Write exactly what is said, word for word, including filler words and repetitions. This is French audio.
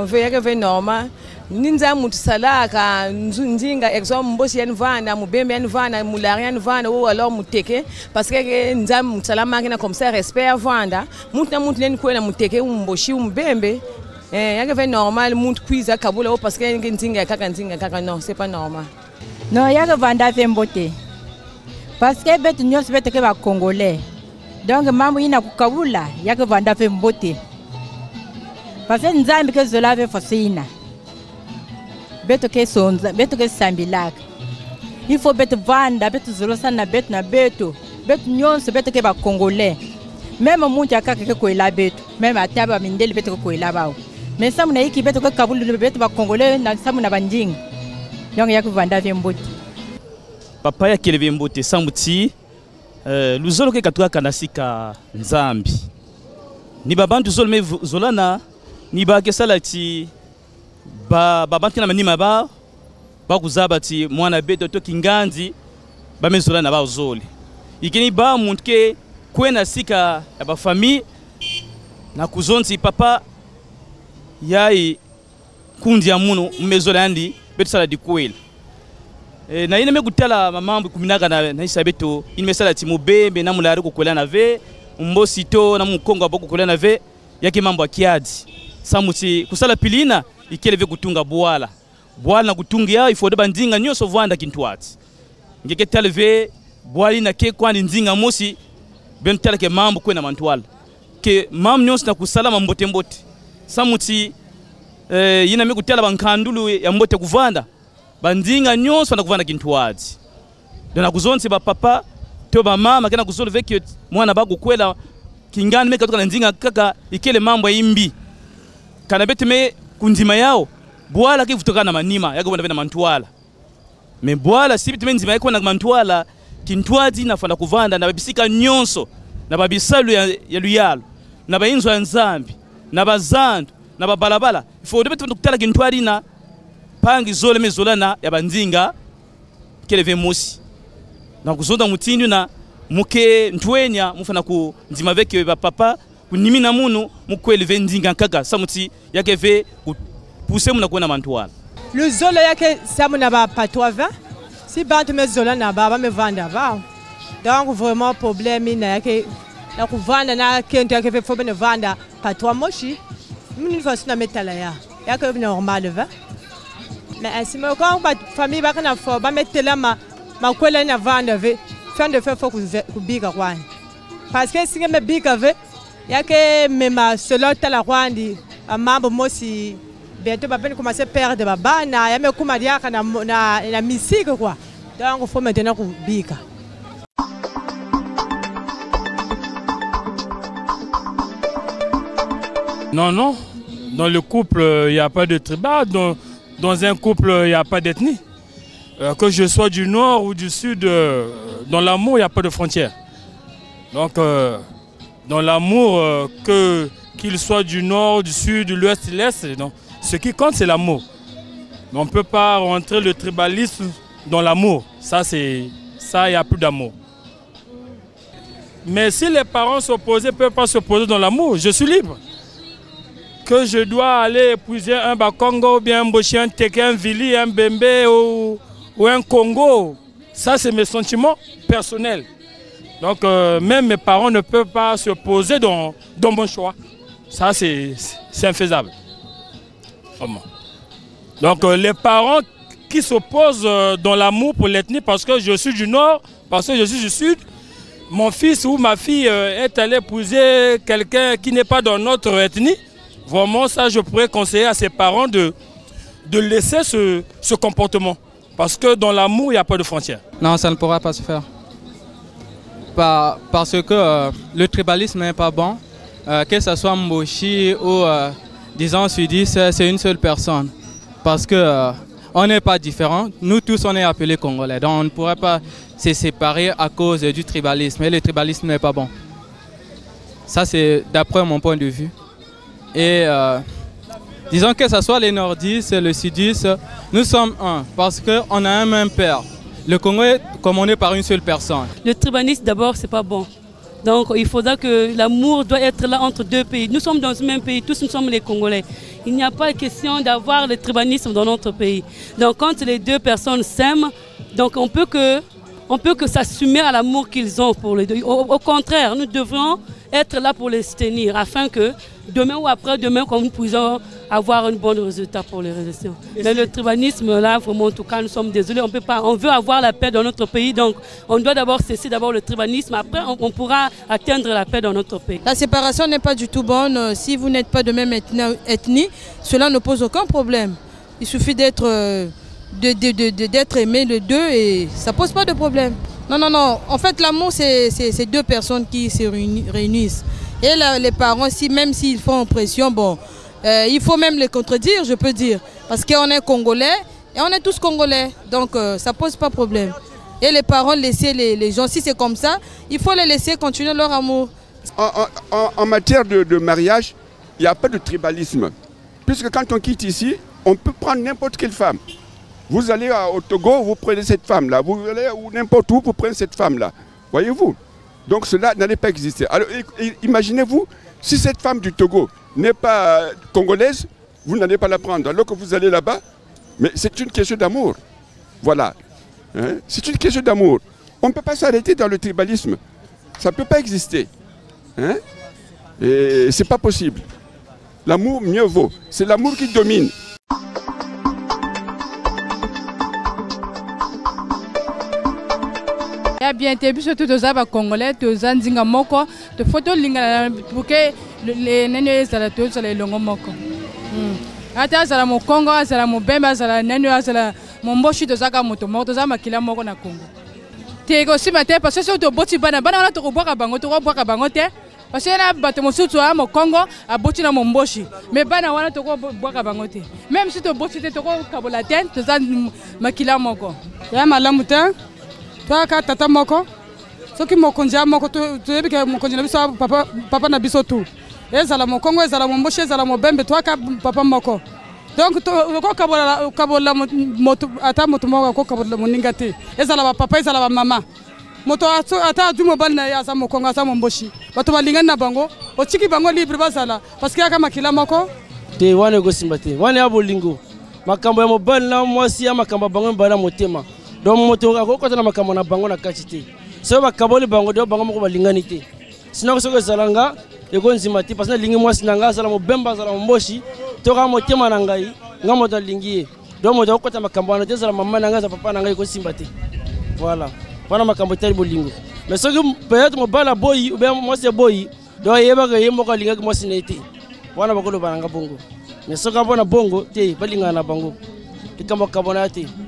ve ve normal ninza mutu salaka nzinga exemple mbosi yan vana mubembe yan vana mulari yan vana ou alors muteke parce que nza mutsalama kina comme ça respect vanda mutu na mutu len kwena muteke umboshi umbembe eh yake ve normal mutu kwiza kabula ou parce que nzinga kaka nzinga kaka non c'est pas normal non yake vanda fe mbote parce que betu nyos betu ke ba congolais donc mambo ina kukabula yake vanda fe mbote parce que nzambi ke zola ve fasina beto ke sonza beto ke sambilaka il faut beto vanda beto zolosa na beto na beto beto nyonso beto ke ba congolais même muntu akaka ke koela beto même ataba mindeli beto ko koela bawo mais samu na iki beto ke kabulu beto ba congolais na samu na bandinga donc yaku vanda ve mbote papa ya keleve mbote samuti euh luzolo ke katuka kanasika nzambi ni babantu zolme zolana ni ba ke salati ba babantu na manima ba ba kuzaba ti mwana beto to kinganzi ba mezola na ba uzoli ikini ba muntu ke kwena sika ya ba famille na kuzonzi papa yai kundi ya muno mezola yandi beto sala di kweli e, na ine megutala mamambu kuminaga na na isabeto ine mesala ti mubembe na mulari kukwela na ve mbosi to na mukongo aboko kukwela na ve yake mambo akiadi samuti kusala pilina ikeleve kutunga bwala bwala na kutungia ifode bandinga nyoso vanda kintwati ngeke taleve bwali na ke kwani ndinga mosi ben talake mambo kwena mantwala ke mam nyoso na kusala mambote mbote samuti eh yina mikutala bankandulu ya mbote kuvanda bandinga nyoso na kuvanda kintwati dona kuzonse ba papa to ba mama kena kusolve ke mwana bagu kwela kingani meka toka ndinga kaka ikele mambo imbi kana bete me kunzima yao bwala kivutoka na manima yako bana mantuala me bwala sibiti menzima yako na mantuala kintwazi na fanda kuvanda na babisika nyonso na babisalu ya, ya luyalo na bayinzo ya nzambi na bazandu na babalabala ifo betu kutala kintwali na pangi zole mezolana ya banzinga keleve mosi na kuzonda mutindi na muke ntwenya mufana ku nzima veke ba papa kunimina munu mukweleve ndinga kaka samuti yake ve pousser muna kuona mantuala le zolo yake samuna ba patwava si bantu mezola na baba me vanda ba donc vraiment problème na yake na kuvanda na kento yake fo bene vanda patwa moshi mini façon na metala ya yake normal va mais ainsi me quand ba famille ba kana fo ba metela ma makwela na vanda ve fin de faire faut ku biga kwani parce que si me biga ve yake mema selon tala kwandi mambo mosi bientôt va peine commencer à perdre baba na yame kuma diaka na na, na musique quoi donc il faut maintenant ku bika. Non non, dans le couple il n'y a pas de tribal, dans, dans un couple il n'y a pas d'ethnie. Euh, que je sois du nord ou du sud, euh, dans l'amour il n'y a pas de frontières. Donc euh, dans l'amour euh, que qu'il soit du nord, du sud, de l'ouest, de l'est, donc ce qui compte, c'est l'amour. On ne peut pas rentrer le tribalisme dans l'amour. Ça, c'est ça, il n'y a plus d'amour. Mais si les parents s'opposaient, ne peuvent pas s'opposer dans l'amour, je suis libre. Que je dois aller épouser un Bakongo, ou bien un Boshi, un Teke, un Vili, un Bembe ou, ou un Congo, ça, c'est mes sentiments personnels. Donc, euh, même mes parents ne peuvent pas s'opposer dans, dans mon choix. Ça, c'est infaisable. Donc euh, les parents qui s'opposent euh, dans l'amour pour l'ethnie parce que je suis du nord, parce que je suis du sud, mon fils ou ma fille euh, est allé épouser quelqu'un qui n'est pas dans notre ethnie, vraiment ça je pourrais conseiller à ses parents de, de laisser ce, ce comportement. Parce que dans l'amour, il n'y a pas de frontières. Non, ça ne pourra pas se faire. Pas, parce que euh, le tribalisme n'est pas bon, euh, que ce soit Mboshi ou... Euh, disons sudiste, c'est une seule personne. Parce que euh, on n'est pas différents. Nous tous, on est appelés Congolais. Donc on ne pourrait pas se séparer à cause du tribalisme. Et le tribalisme n'est pas bon. Ça, c'est d'après mon point de vue. Et euh, disons que ce soit les nordistes, le sudistes, nous sommes un. Parce qu'on a un même père. Le Congo est commandé par une seule personne. Le tribalisme, d'abord, c'est pas bon. Donc il faudra que l'amour doit être là entre deux pays. Nous sommes dans ce même pays, tous nous sommes les Congolais. Il n'y a pas question d'avoir le tribalisme dans notre pays. Donc quand les deux personnes s'aiment, donc on peut que, on peut que s'assumer à l'amour qu'ils ont pour les deux. Au, au contraire, nous devons être là pour les soutenir afin que demain ou après-demain, nous puissions avoir un bon résultat pour les relations. Mais le tribalisme, là, vraiment, en tout cas, nous sommes désolés, on peut pas, on veut avoir la paix dans notre pays, donc on doit d'abord cesser d'abord le tribalisme, après on, on pourra atteindre la paix dans notre pays. La séparation n'est pas du tout bonne. Si vous n'êtes pas de même ethnie, cela ne pose aucun problème. Il suffit d'être de, de, de, de, d'être aimé les deux et ça ne pose pas de problème. Non, non, non. En fait, l'amour, c'est deux personnes qui se réunissent. Et là, les parents, si, même s'ils font pression, bon, euh, il faut même les contredire, je peux dire. Parce qu'on est Congolais et on est tous Congolais. Donc, euh, ça ne pose pas de problème. Et les parents, laisser les, les gens, si c'est comme ça, il faut les laisser continuer leur amour. En, en, en matière de, de mariage, il n'y a pas de tribalisme. Puisque quand on quitte ici, on peut prendre n'importe quelle femme. Vous allez au Togo, vous prenez cette femme-là. Vous allez n'importe où, vous prenez cette femme-là. Voyez-vous? Donc cela n'allait pas exister. Alors imaginez-vous, si cette femme du Togo n'est pas congolaise, vous n'allez pas la prendre. Alors que vous allez là-bas, mais c'est une question d'amour. Voilà. Hein? C'est une question d'amour. On ne peut pas s'arrêter dans le tribalisme. Ça ne peut pas exister. Hein? Et ce n'est pas possible. L'amour mieux vaut. C'est l'amour qui domine. Bien, tu es tous les Congolais, tous les Nzinga moko, tu photos linga pour que les nénés soient tous les longs moko. Ata sala mo Congo, sala mo Bemba, sala nénés, sala mo mboshi to zaka moto, moto zama kila moko na Congo. Te ko si matin parce que to boti bana bana na to ko boka bango, to ko boka bango te. Parce que na bato mo sutu a mo Congo, a boti na mo mboshi. Mais bana wana to ko boka bango te. Même si to boti te to ko kabola ten, to za makila moko. Ya malamu te. Toi, quand tata moko, ce qui m'a conduit à moko, tu sais que mon conduit à papa, papa n'a biso tout. Et ça la mon Congo, ça la mon moché, ça la mon bembe, toi quand papa moko. Donc, quand kabola kabola moto, ata moto moko, quand kabola mon ningati. Et ça la papa, et ça la maman. Moto ata du mo ban na ya sa mon Congo, sa mon mochi. Bato balinga na bango, o chiki bango libre basala. Parce que ya kama kila moko. Te wane go simbate, wane abolingo. Makambo ya mo ban na mwasi ya makambo bango bana motema. Donc moto akokota na makambo na bango na kachite so bakaboli bango de bango moko balingani te sinon soko zalanga eko nzima te parce que lingi mwasi nanga zala mobemba zala mboshi to ka motema na ngai nga moto lingi donc moto akokota makambo na te zala mama nanga za papa nanga eko simba te voilà wana makambo tali bolingo mais soko peut-être mobala boyi ou bien mwasi boyi donc yeba ka yembo ka linga mwasi na te wana bakolo bananga bongo mais soko bona bongo te balingana bango ikambo kabona te